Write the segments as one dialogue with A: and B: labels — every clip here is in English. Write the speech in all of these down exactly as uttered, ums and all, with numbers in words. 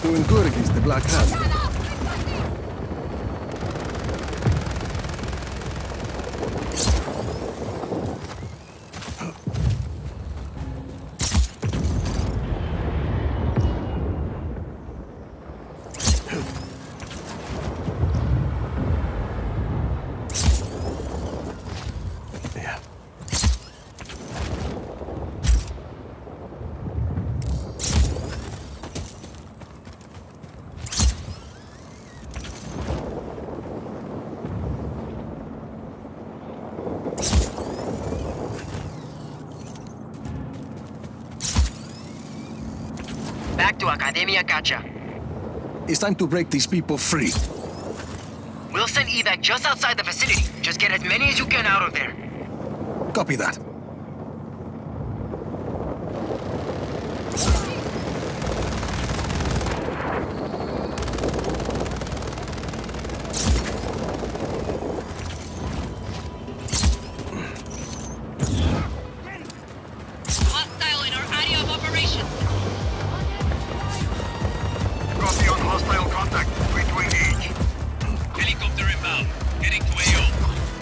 A: Doing good against the Black Hand.
B: Back to Academia Gacha.
A: It's time to break these people free.
B: We'll send evac just outside the vicinity. Just get as many as you can out of there.
A: Copy that.
C: Hostile in our area of operations.
D: Copy on hostile contact. Free to engage.
E: Helicopter inbound. Heading to A O.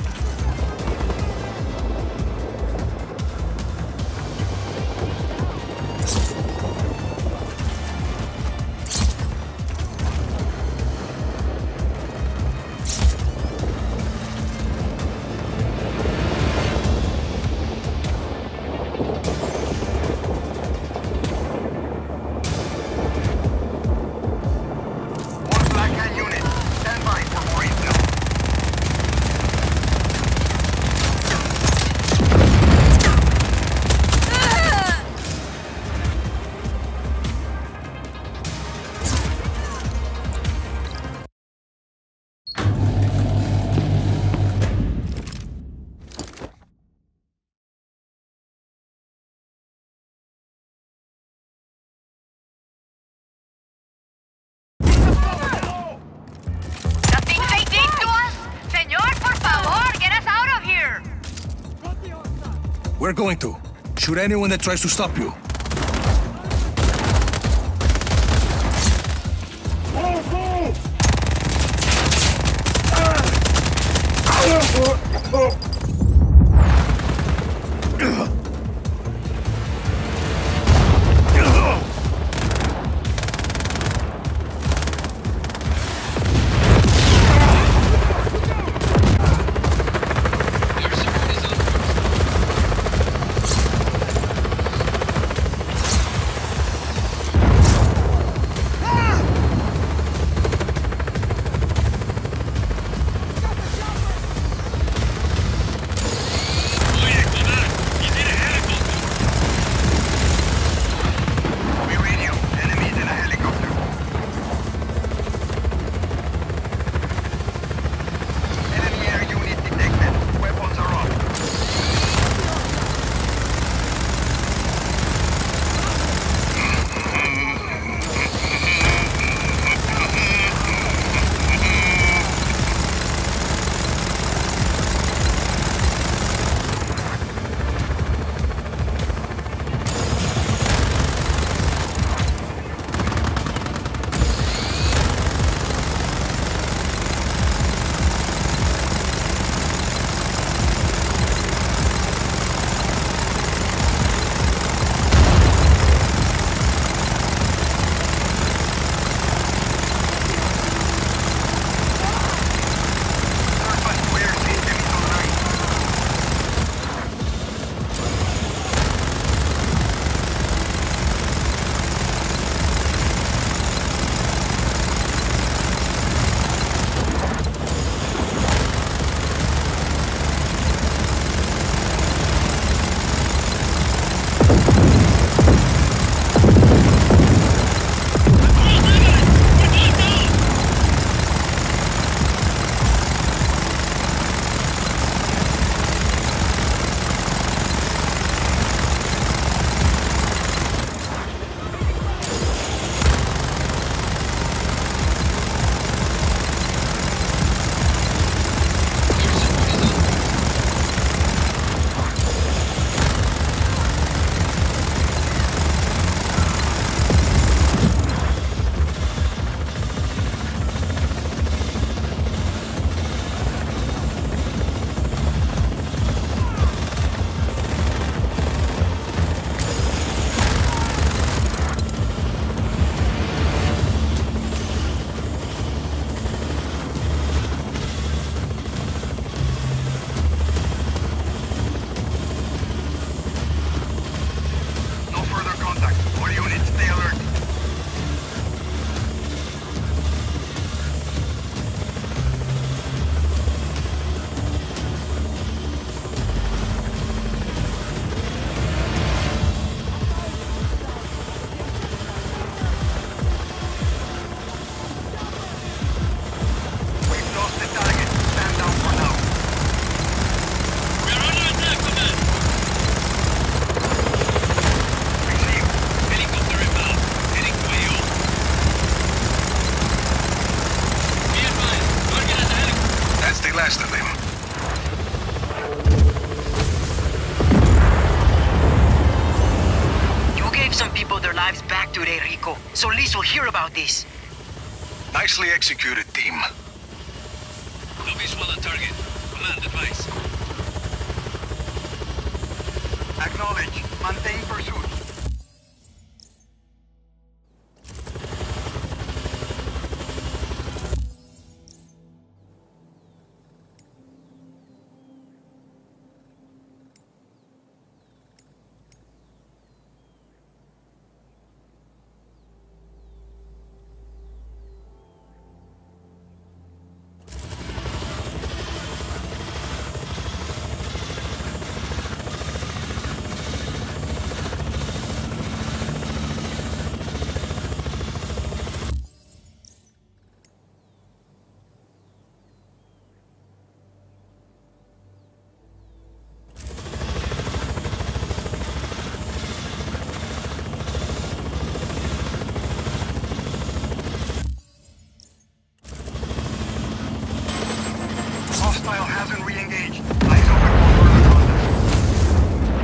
D: One Black Hand unit. Stand by for more intel.
C: Nothing they did to us? Señor, por favor, get us out of here!
A: We're going to. Shoot anyone that tries to stop you. rest of them.
B: You gave some people their lives back today, Rico. So Liz will hear about this.
A: Nicely executed, team.
E: No visual on target. Command advice.
D: Acknowledge. Maintain pursuit. Hostile hasn't re-engaged. Eyes open for further contact.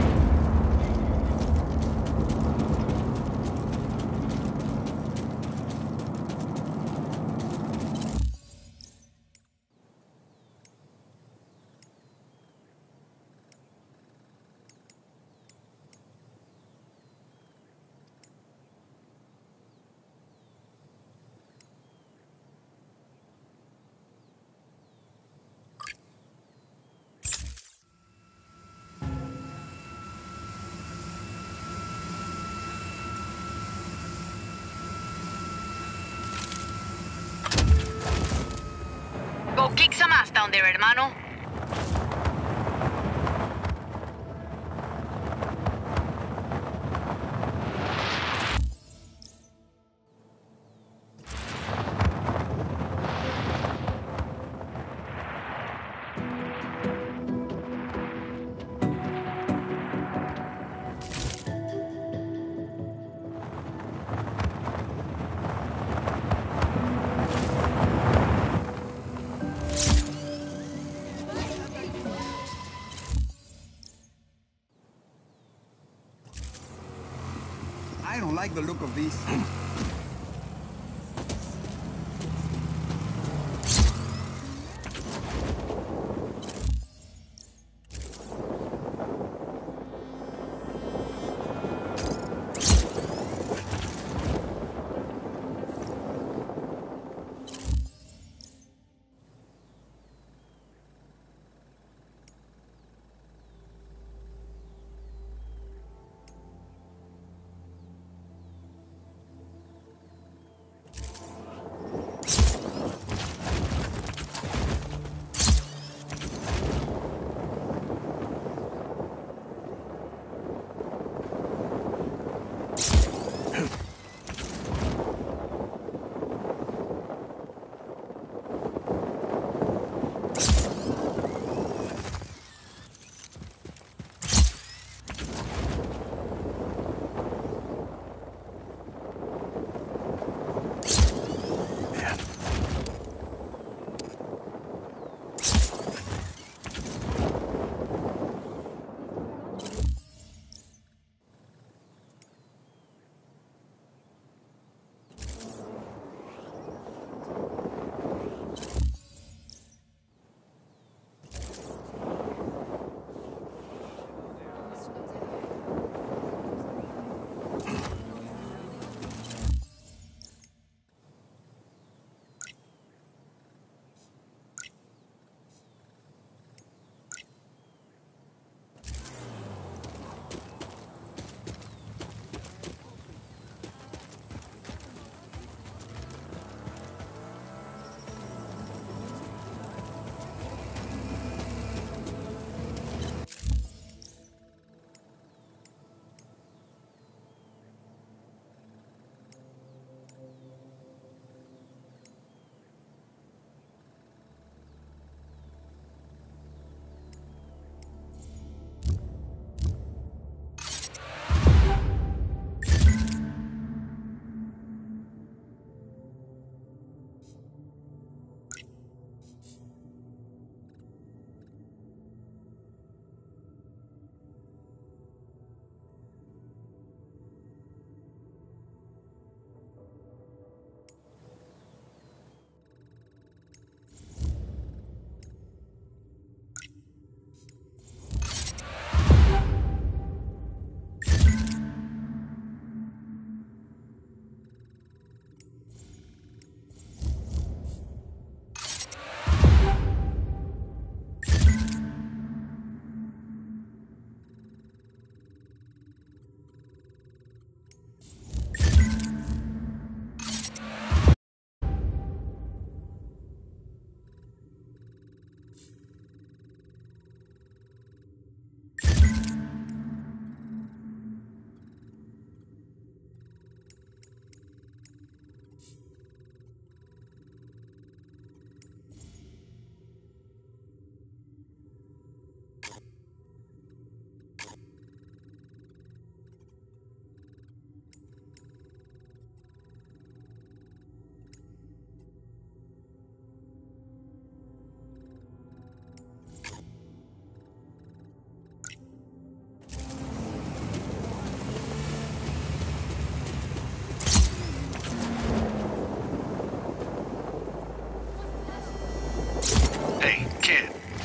C: Go kick some ass down there, hermano.
F: I don't like the look of these.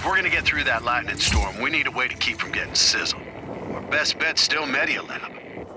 A: If we're gonna get through that lightning storm, we need a way to keep from getting sizzled. Our best bet's still Medialab.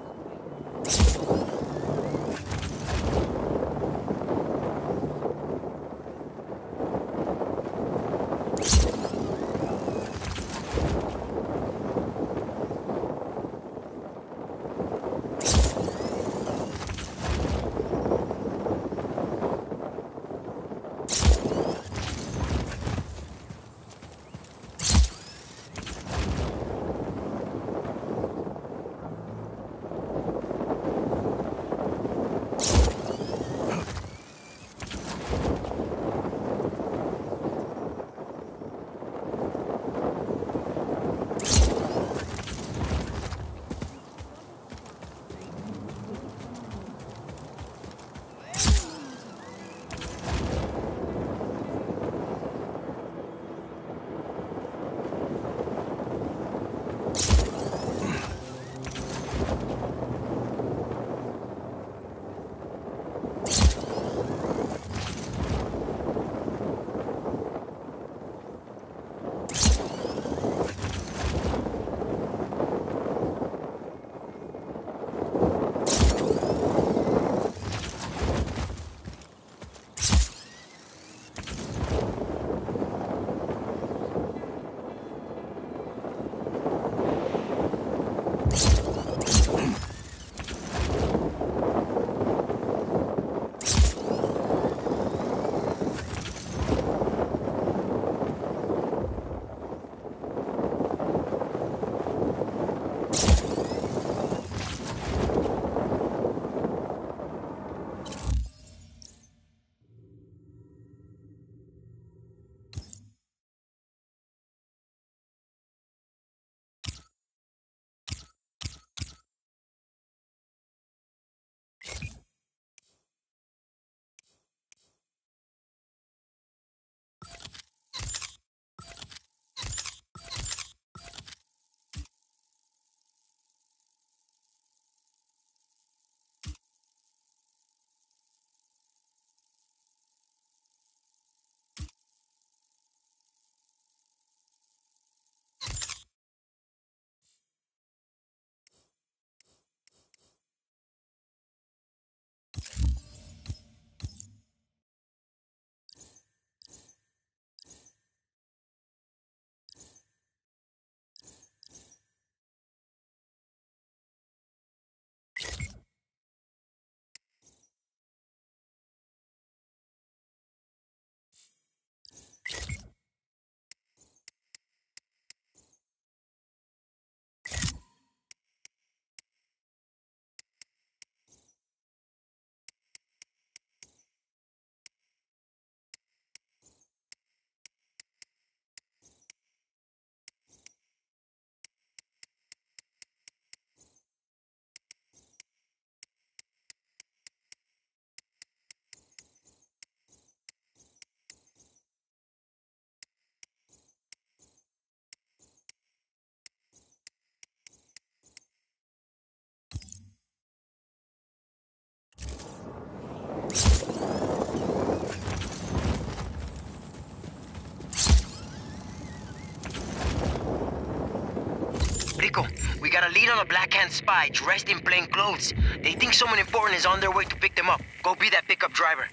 B: Rico, we got a lead on a Black Hand spy dressed in plain clothes. They think someone important is on their way to pick them up. Go be that pickup driver.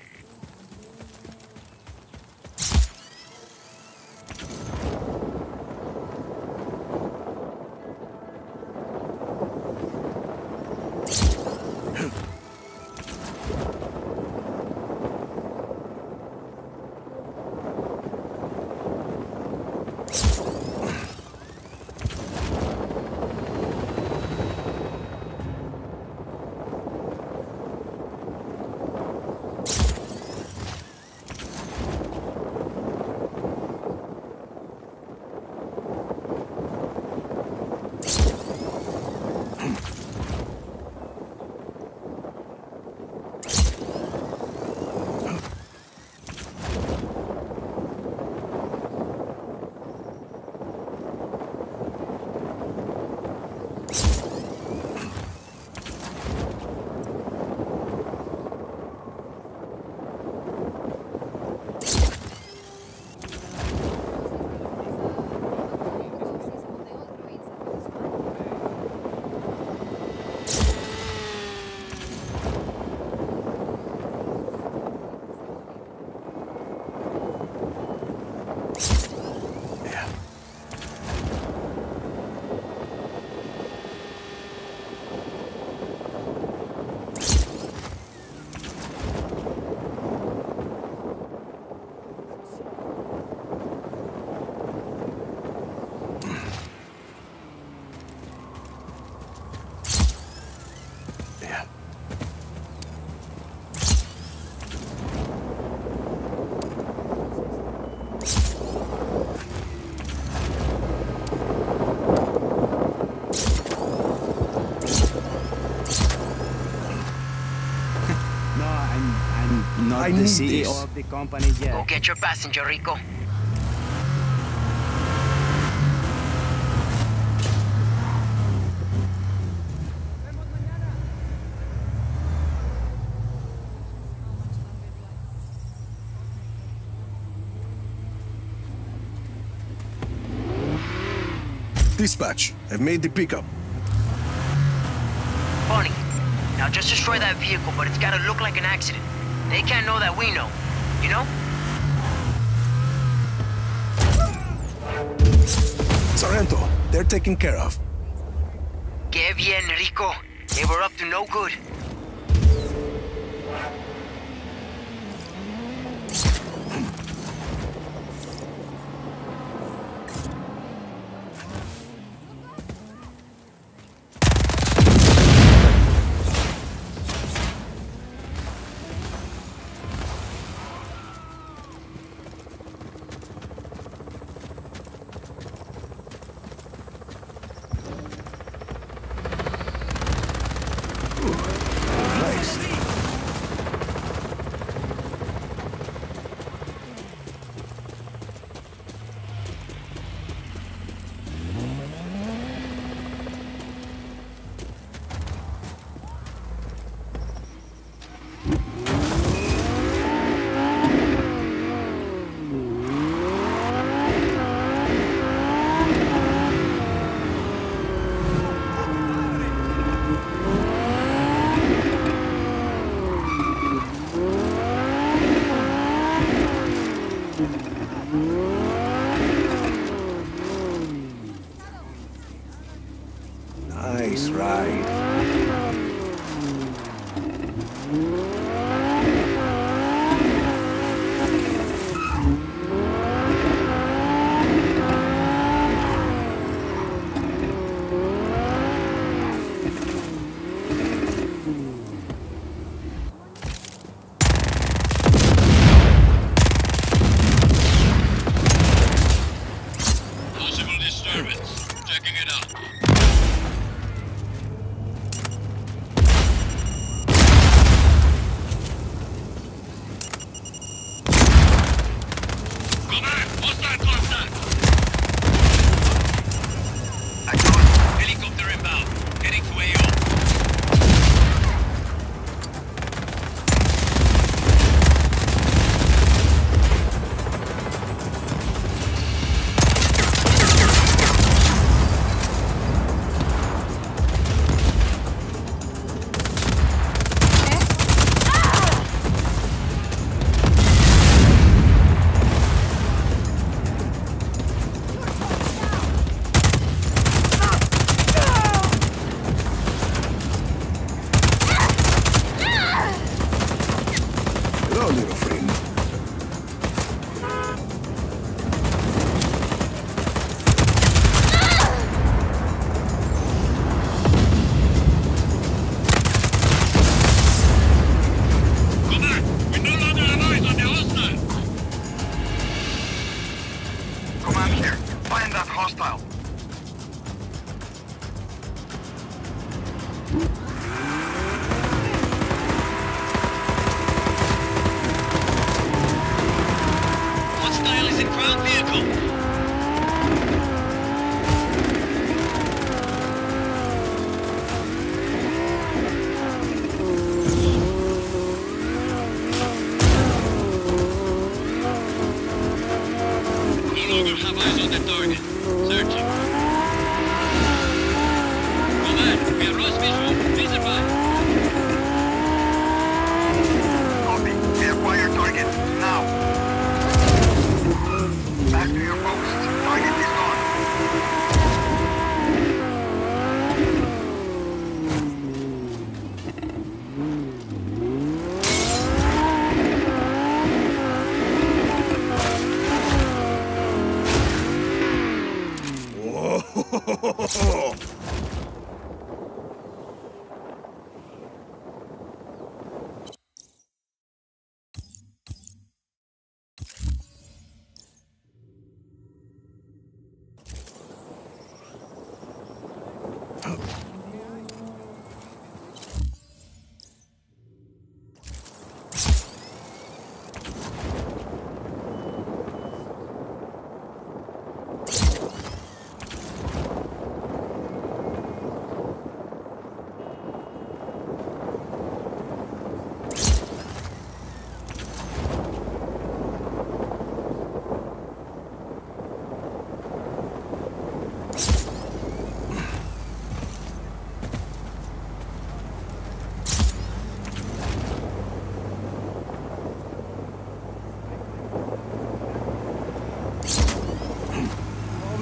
F: the
G: need
F: C E O
G: this.
F: of the company yet.
B: Go get your passenger, Rico.
H: Dispatch, I've made the pickup.
B: Funny. Now just destroy that vehicle, but it's gotta look like an accident. They can't know that we know. You know?
H: Sorrento, they're taken care of.
B: Que bien, Rico. They were up to no good.
H: Nice ride.
E: Possible disturbance. Checking it out. Command! Hostile contact! Helicopter inbound. Heading to A O.
H: Hello, little friend.
E: Command! We no longer have eyes on the hostile!
D: Command here. Find that hostile.
E: Hostile is in ground vehicle! No longer have eyes on the target. Searching. Command, we have lost visual. Please advise.
D: Copy. We acquire target. Now. Back to your posts. Target is gone.
H: Whoa!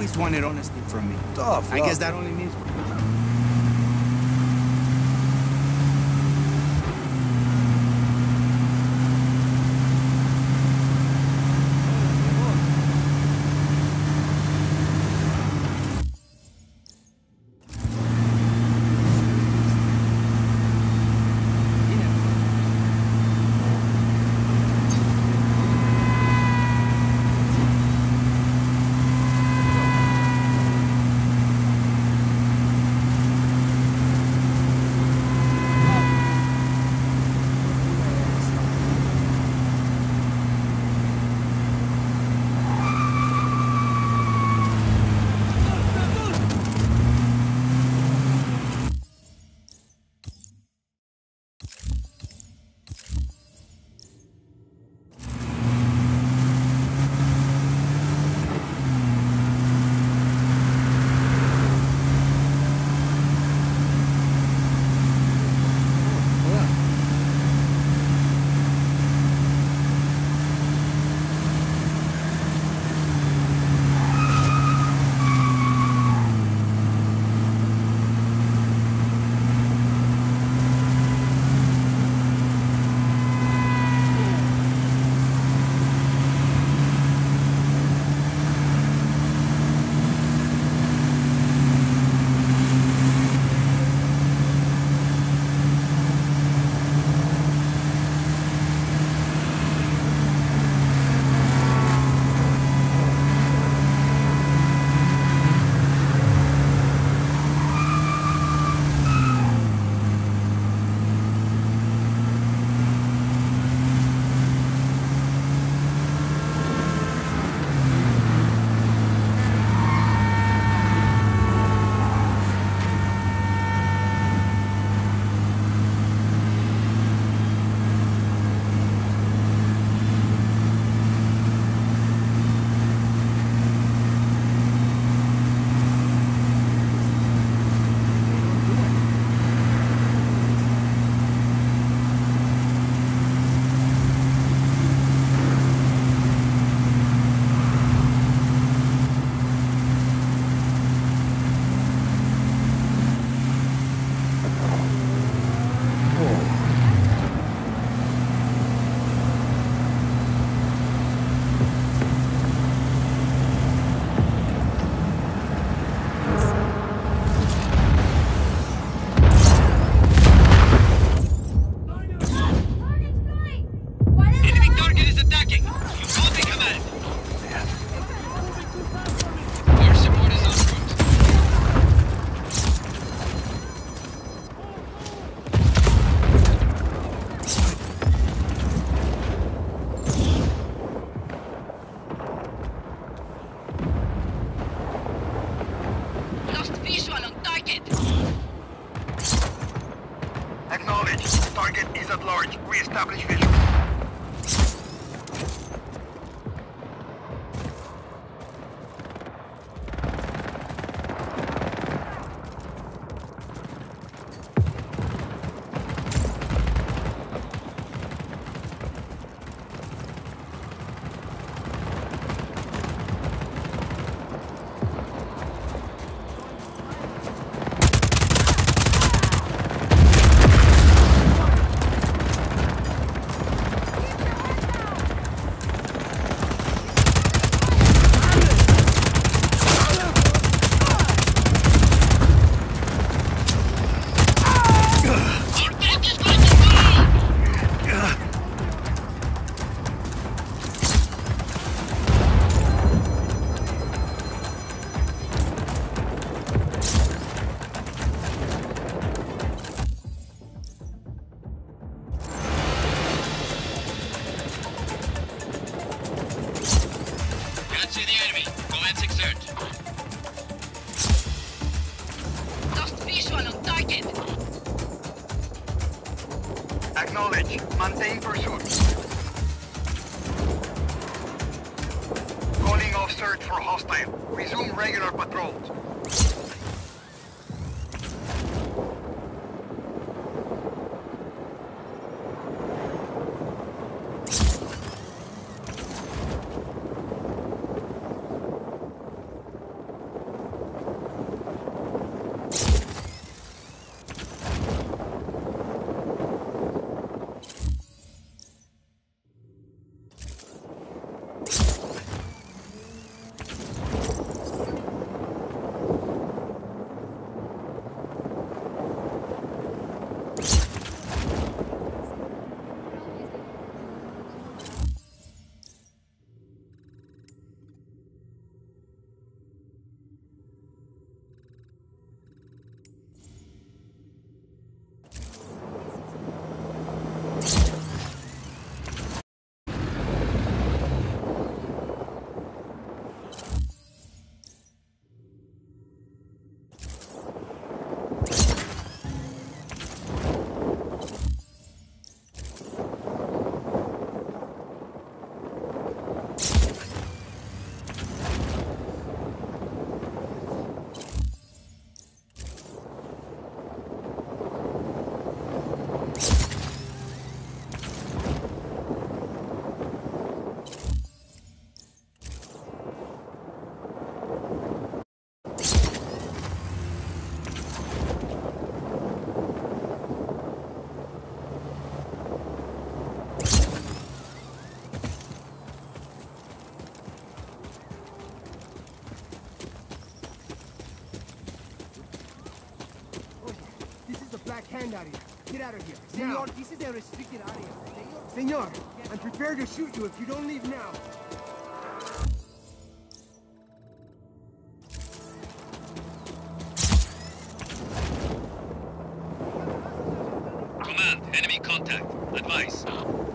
F: always wanted honesty from me.
H: Tough
F: I
H: luck.
F: guess that only means...
D: Establish visual. Acknowledge. Maintain pursuit. Calling off search for hostile. Resume regular patrols.
F: hand out of here. Get out of here. Senor, this is a restricted area. Senor, I'm prepared to shoot you if you don't leave now.
E: Command, enemy contact. Advice.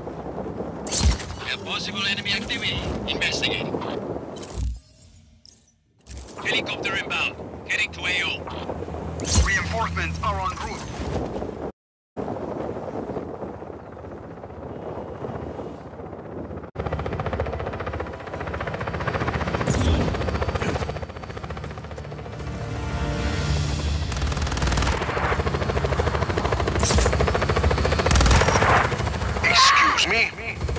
E: We have possible enemy activity. Investigating. Helicopter inbound. Heading to A O.
D: Reinforcements are en route.
A: Excuse me?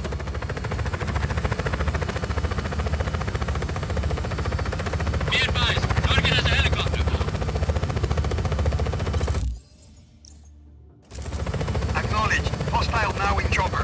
E: Be advised. Target has a helicopter.
D: Acknowledged. Hostile now in chopper.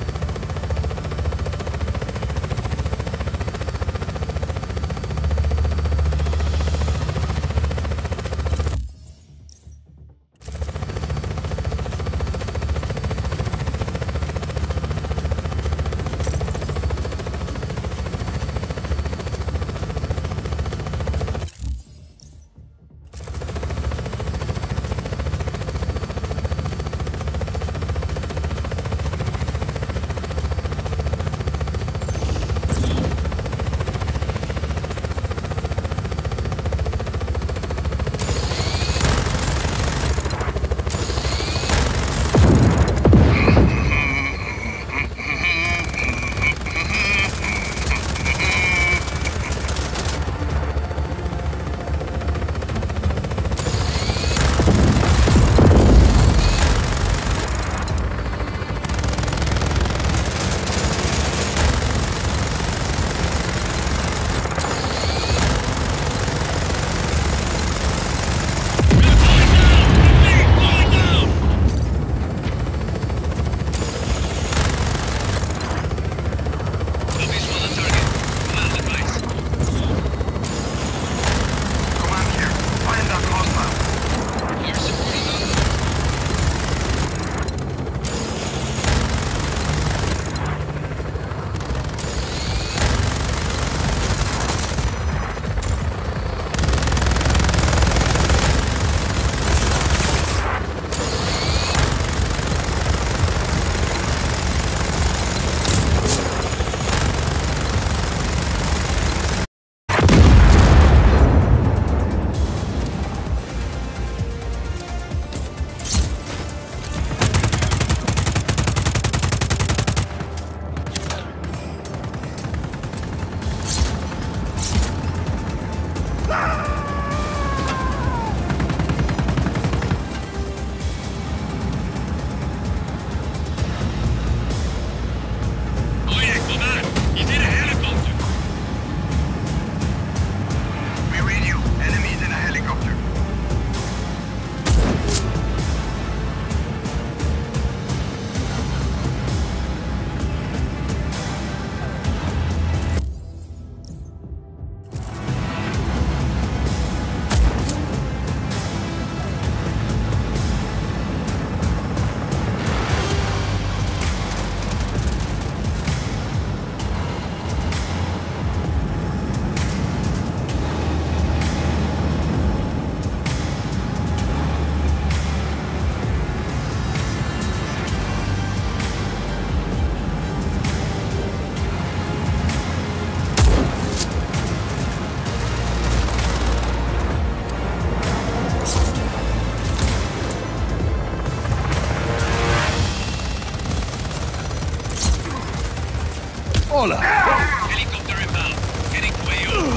H: Hola!
E: Helicopter inbound. Heading to A O.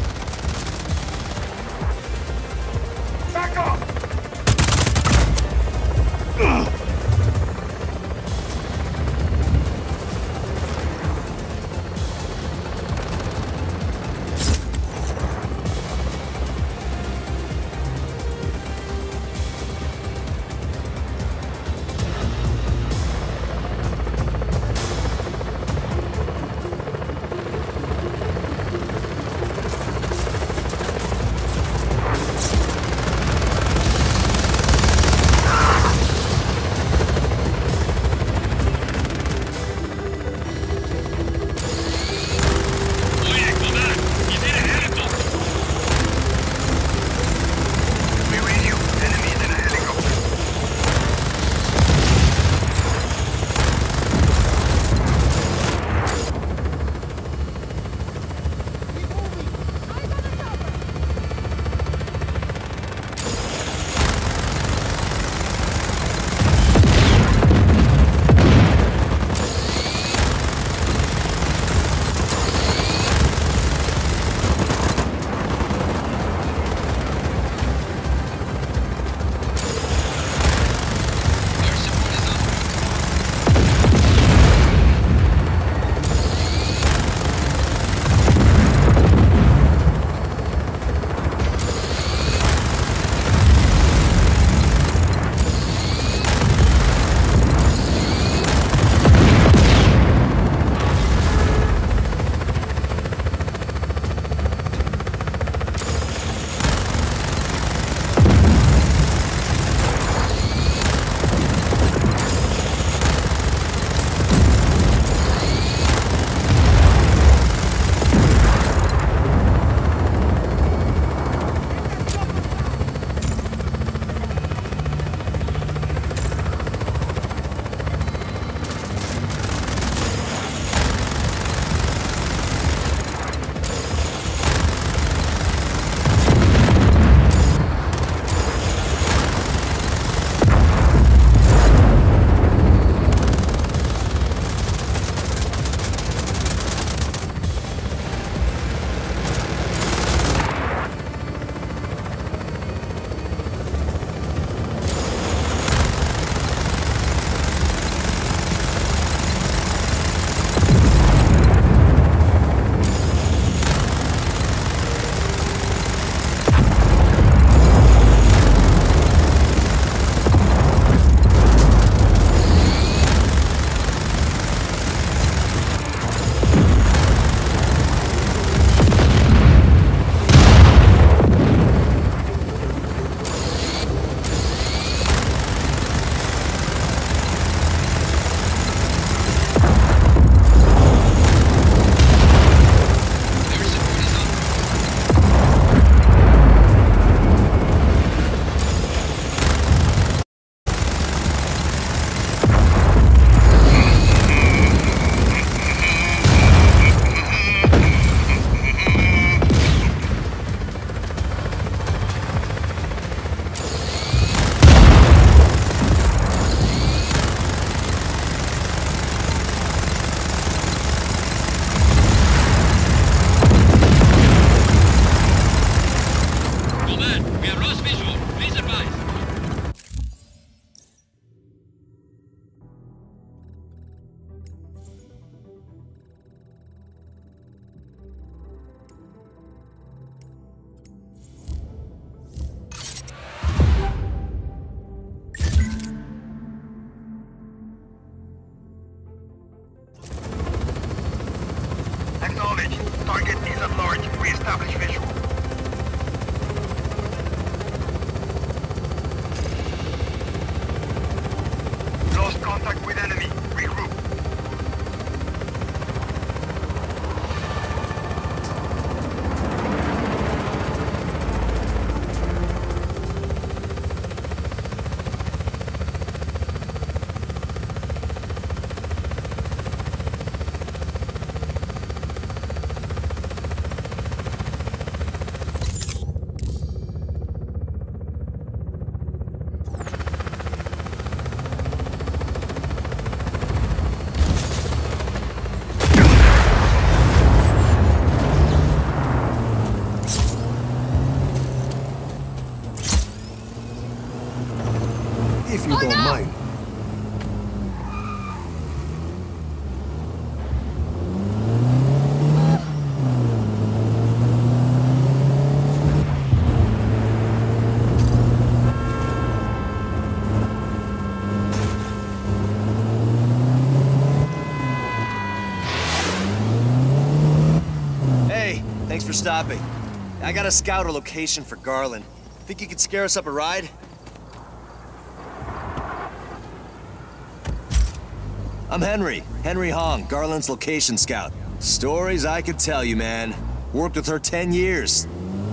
D: Back up! Acknowledged. Target is at large. Re-establish visual. Lost contact with enemy. Regroup.
H: If you
C: Oh,
H: don't
C: no!
H: mind.
G: Hey, thanks for stopping. I got a scout a location for Garland. Think you could scare us up a ride? I'm Henry. Henry Hong, Garland's location scout. Stories I could tell you, man. Worked with her ten years.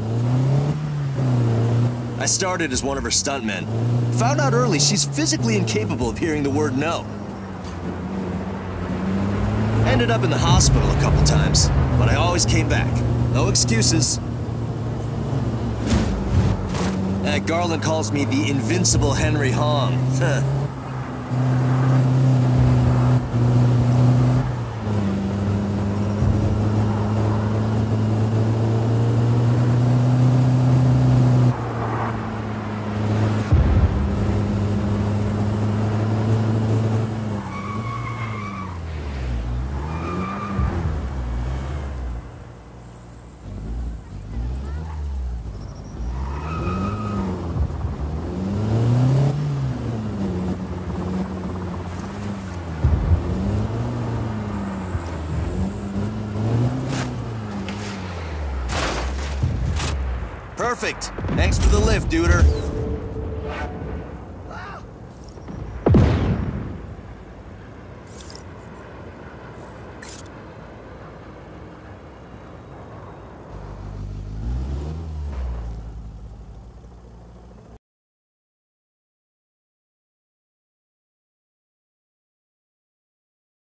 G: I started as one of her stuntmen. Found out early she's physically incapable of hearing the word no. Ended up in the hospital a couple times, but I always came back. No excuses. Uh, Garland calls me the invincible Henry Hong. Perfect. Thanks for the lift, duder.